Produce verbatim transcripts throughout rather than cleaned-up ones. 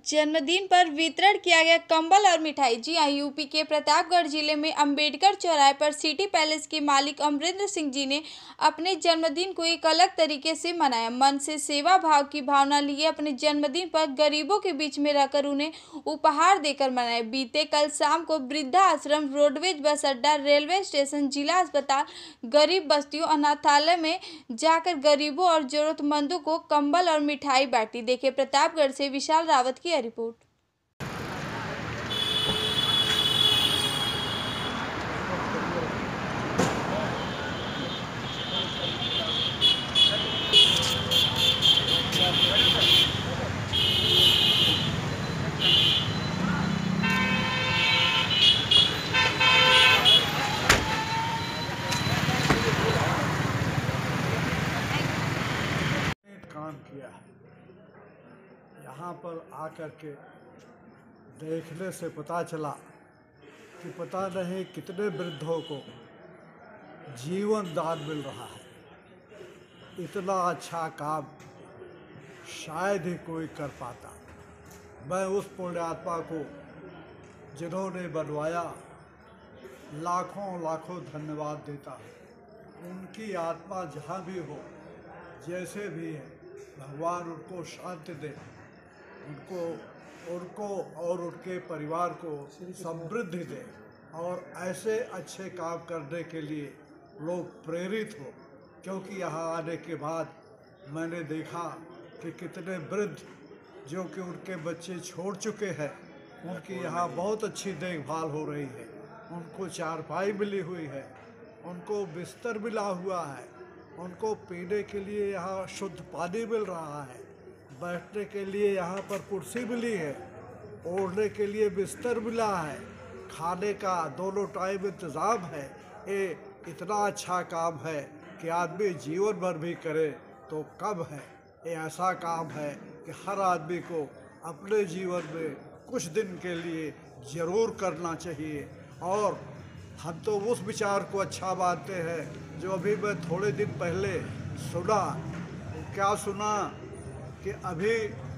जन्मदिन पर वितरण किया गया कंबल और मिठाई। जी हां, यूपी के प्रतापगढ़ जिले में अंबेडकर चौराहे पर सिटी पैलेस के मालिक अमरिंदर सिंह जी ने अपने जन्मदिन को एक अलग तरीके से मनाया। मन से सेवा भाव की भावना लिए अपने जन्मदिन पर गरीबों के बीच में रहकर उन्हें उपहार देकर मनाया। बीते कल शाम को वृद्धा आश्रम, रोडवेज बस अड्डा, रेलवे स्टेशन, जिला अस्पताल, गरीब बस्तियों, अनाथालय में जाकर गरीबों और जरूरतमंदों को कंबल और मिठाई बांटी। देखिए प्रतापगढ़ से विशाल रावत की रिपोर्ट। काम किया है। यहाँ पर आकर के देखने से पता चला कि पता नहीं कितने वृद्धों को जीवन दान मिल रहा है। इतना अच्छा काम शायद ही कोई कर पाता। मैं उस पुण्यात्मा को जिन्होंने बनवाया लाखों लाखों धन्यवाद देता हूँ। उनकी आत्मा जहाँ भी हो, जैसे भी है, भगवान उनको शांति दे, उनको उनको और उनके परिवार को समृद्धि दे और ऐसे अच्छे काम करने के लिए लोग प्रेरित हो। क्योंकि यहाँ आने के बाद मैंने देखा कि कितने वृद्ध जो कि उनके बच्चे छोड़ चुके हैं, उनकी यहाँ बहुत अच्छी देखभाल हो रही है। उनको चारपाई मिली हुई है, उनको बिस्तर मिला हुआ है, उनको पीने के लिए यहाँ शुद्ध पानी मिल रहा है, बैठने के लिए यहाँ पर कुर्सी मिली है, ओढ़ने के लिए बिस्तर मिला है, खाने का दोनों टाइम इंतज़ाम है। ये इतना अच्छा काम है कि आदमी जीवन भर भी करे तो कम है। ये ऐसा काम है कि हर आदमी को अपने जीवन में कुछ दिन के लिए ज़रूर करना चाहिए। और हम तो उस विचार को अच्छा मानते हैं जो अभी मैं थोड़े दिन पहले सुना। क्या सुना कि अभी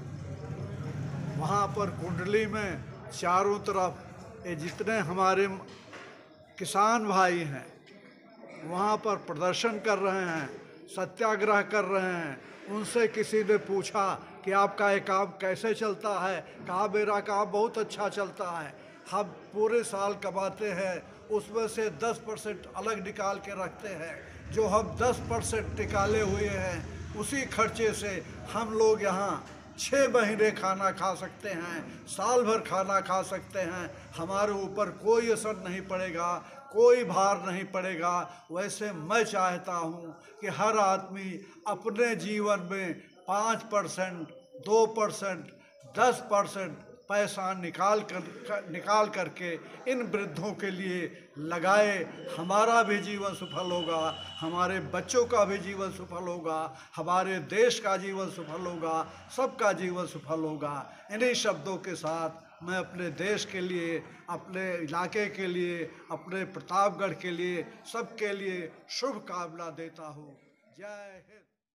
वहाँ पर कुंडली में चारों तरफ ये जितने हमारे किसान भाई हैं वहाँ पर प्रदर्शन कर रहे हैं, सत्याग्रह कर रहे हैं। उनसे किसी ने पूछा कि आपका ये काम कैसे चलता है? कहा मेरा काम बहुत अच्छा चलता है। हम पूरे साल कमाते हैं, उसमें से दस परसेंट अलग निकाल के रखते हैं। जो हम दस परसेंट निकाले हुए हैं उसी खर्चे से हम लोग यहाँ छः महीने खाना खा सकते हैं, साल भर खाना खा सकते हैं। हमारे ऊपर कोई असर नहीं पड़ेगा, कोई भार नहीं पड़ेगा। वैसे मैं चाहता हूँ कि हर आदमी अपने जीवन में पाँच परसेंट, दो परसेंट, दस परसेंट पैसा निकाल कर निकाल करके इन वृद्धों के लिए लगाए। हमारा भी जीवन सफल होगा, हमारे बच्चों का भी जीवन सफल होगा, हमारे देश का जीवन सफल होगा, सबका जीवन सफल होगा। इन्हीं शब्दों के साथ मैं अपने देश के लिए, अपने इलाके के लिए, अपने प्रतापगढ़ के लिए, सबके लिए शुभकामना देता हूँ। जय हिंद।